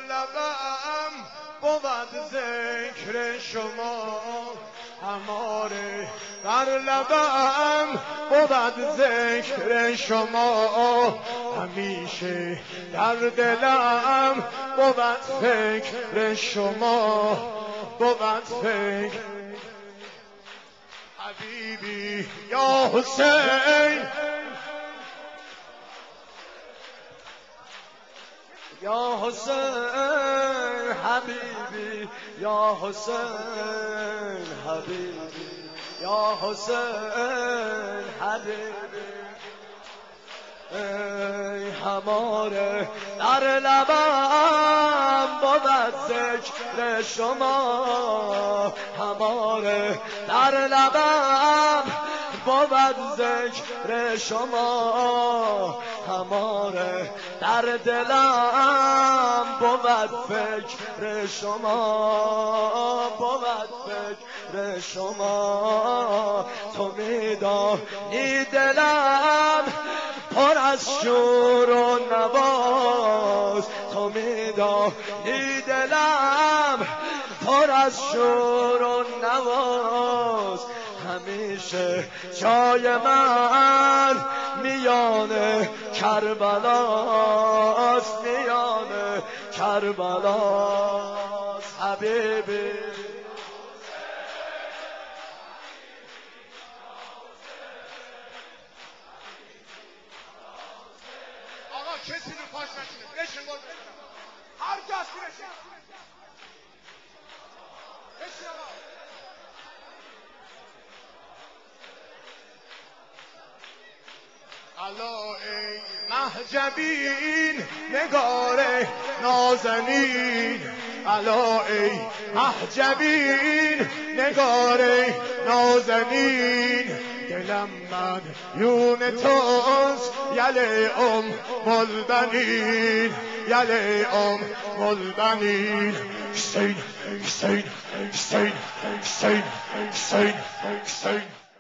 لبم بود ذکر شما هماره، در لبم بود ذکر شما همیشه، در دلم بود فکر شما، بود فکر حبیبی یا حسین، یا حسین حبیبی، یا حسین حبیبی، یا حسین حبیبی. ای هماره در لبم بود ذکر شما هماره، در لبم بود ذکر شما هماره، در دلم بود فکر شما، بود فکر شما. تو میدانی دلم پر از شور و نواز، تو میدانی دلم پر از شور و نواز. همیشه جای من میان کربلاست، میان کربلاست حبیبی. آقا کسی رو پاش نشونه بشین بود هر کس بشین بشین آقا. الا ای محجبین نگار نازنین، الا ای محجبین نگار نازنین. دلم مدیون توست یله البنین، یله البنین. حسین حسین حسین حسین حسین حسین